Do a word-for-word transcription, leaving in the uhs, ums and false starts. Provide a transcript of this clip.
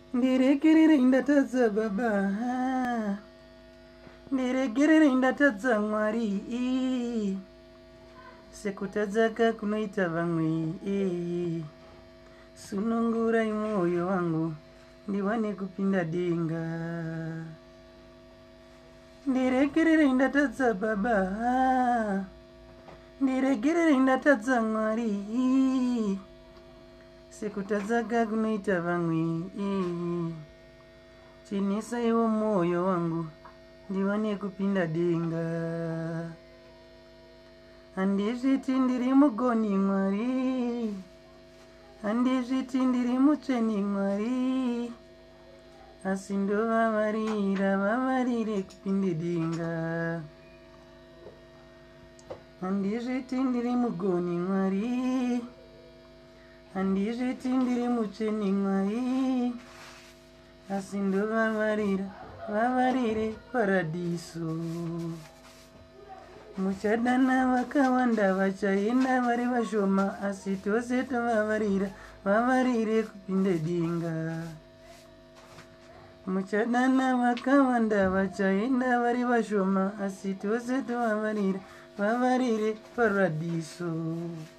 Ndirekerere indatadza baba, ndirekerere indatadza Mwari, sekutadzaka kunoita vamwe. Sunungurai mwoyo wangu ndiwane kupinda denga. Ndirekerere indatadza baba, ndirekerere indatadza Mwari, sekutadzaka kunoita vamwe. Chinisaiwo mwoyo wangu ndiwane kupinda denga. Handizviti ndiri mugoni Mwari, handizviti ndiri mutsveni Mwari, asi ndovavarira vavarire kupinde denga. Handizviti ndiri mugoni Mwari, handizviti ndiri mutsveni Mwari, asi ndovavarira vavarire paradiso. Muchadana vakawanda vachaenda vari vashoma, asi tose tovavarira vavarire kupinde denga. Muchadana vakawanda vachaenda vari vashoma, asi tose tovavarira vavarire paradiso.